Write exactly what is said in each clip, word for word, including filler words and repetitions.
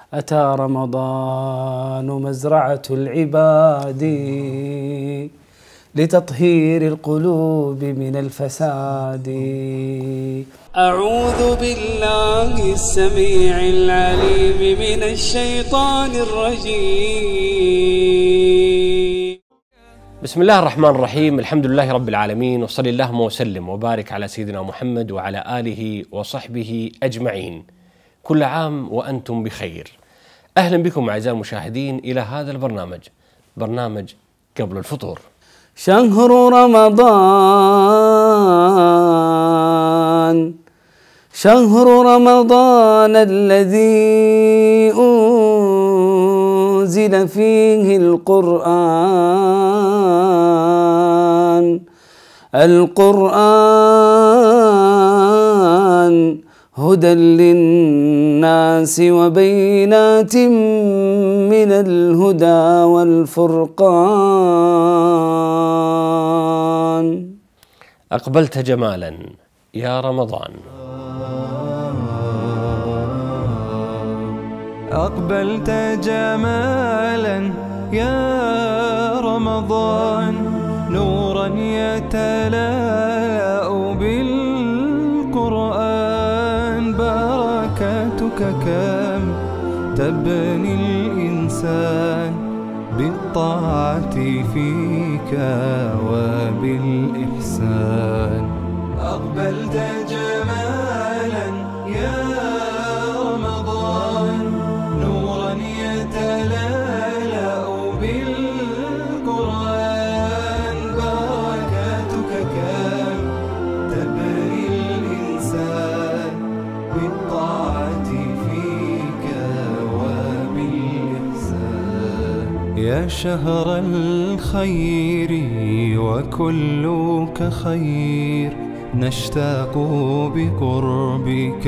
أتى رمضان مزرعة العباد لتطهير القلوب من الفساد. أعوذ بالله السميع العليم من الشيطان الرجيم. بسم الله الرحمن الرحيم. الحمد لله رب العالمين، وصلى اللهم وسلم وبارك على سيدنا محمد وعلى آله وصحبه أجمعين. كل عام وأنتم بخير. أهلا بكم أعزائي المشاهدين إلى هذا البرنامج، برنامج قبل الفطور. شهر رمضان شهر رمضان الذي أنزل فيه القرآن القرآن هدى للناس وبينات من الهدى والفرقان. أقبلت جمالا يا رمضان. أقبلت جمالا يا رمضان، نورا يتلاء بالقرآن، بركاتك كم تبني الإنسان بالطاعة فيك وبالإحسان. أقبلت جمالا يا رمضان، نورا يتلألأ بالقرآن، بركاتك كم تبني الإنسان بالطاعة فيك وبالإحسان. يا شهر الخير وكلك خير، نشتاق بقربك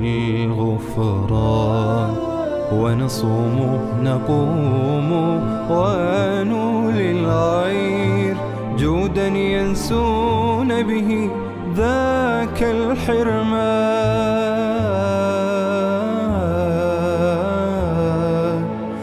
للغفران، ونصوم نقوم ونولي الغير، جودا ينسون به ذاك الحرمان.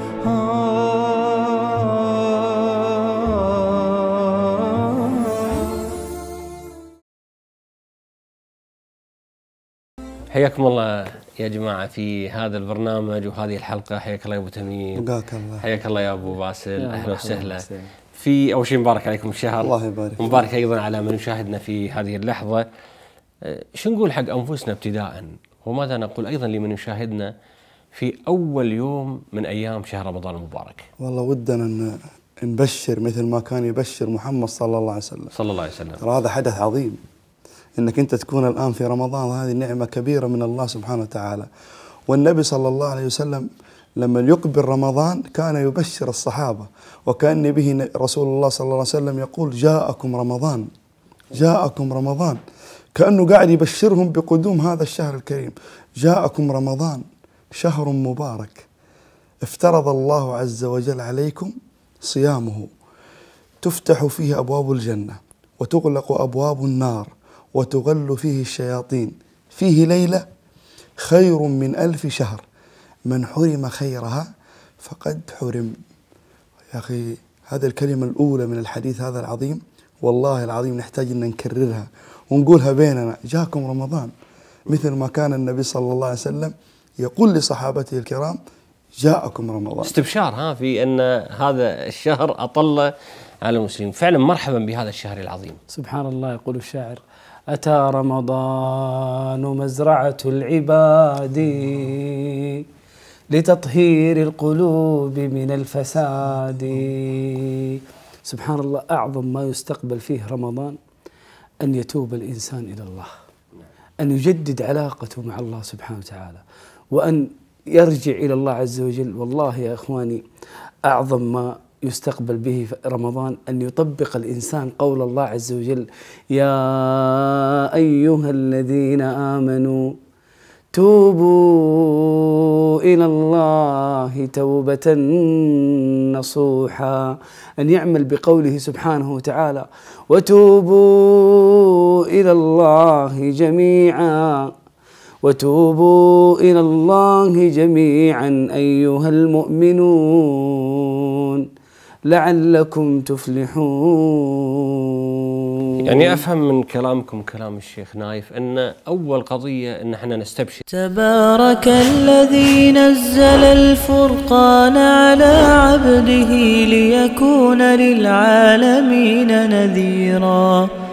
حياكم الله يا جماعة في هذا البرنامج وهذه الحلقة. حياك الله يا أبو تميم. بقاك الله. حياك الله يا أبو باسل. أهلا وسهلا. في أول شيء مبارك عليكم الشهر. الله يبارك. ومبارك أيضا على من يشاهدنا في هذه اللحظة. شو نقول حق أنفسنا ابتداء، وماذا نقول أيضا لمن يشاهدنا في أول يوم من أيام شهر رمضان المبارك؟ والله ودنا نبشر مثل ما كان يبشر محمد صلى الله عليه وسلم. صلى الله عليه وسلم. ترى هذا حدث عظيم، انك انت تكون الان في رمضان، هذه نعمه كبيره من الله سبحانه وتعالى. والنبي صلى الله عليه وسلم لما يقبل رمضان كان يبشر الصحابه، وكان به رسول الله صلى الله عليه وسلم يقول: جاءكم رمضان جاءكم رمضان، كانه قاعد يبشرهم بقدوم هذا الشهر الكريم. جاءكم رمضان شهر مبارك افترض الله عز وجل عليكم صيامه، تفتح فيه ابواب الجنه وتغلق ابواب النار وتغل فيه الشياطين، فيه ليلة خير من ألف شهر، من حرم خيرها فقد حرم. يا أخي هذه الكلمة الأولى من الحديث هذا العظيم، والله العظيم نحتاج أن نكررها ونقولها بيننا. جاءكم رمضان، مثل ما كان النبي صلى الله عليه وسلم يقول لصحابته الكرام: جاءكم رمضان. استبشار ها في أن هذا الشهر أطل على المسلمين. فعلا مرحبا بهذا الشهر العظيم. سبحان الله. يقول الشاعر: أتى رمضان مزرعة العباد لتطهير القلوب من الفساد. سبحان الله. أعظم ما يستقبل فيه رمضان أن يتوب الإنسان إلى الله، أن يجدد علاقته مع الله سبحانه وتعالى، وأن يرجع إلى الله عز وجل. والله يا إخواني أعظم ما يستقبل به رمضان أن يطبق الإنسان قول الله عز وجل: يا أيها الذين آمنوا توبوا إلى الله توبة نصوحا، أن يعمل بقوله سبحانه وتعالى: وتوبوا إلى الله جميعا وتوبوا إلى الله جميعا أيها المؤمنون لعلكم تفلحون. يعني أفهم من كلامكم كلام الشيخ نايف أن أول قضية أن احنا نستبشر. تبارك الذي نزل الفرقان على عبده ليكون للعالمين نذيرا.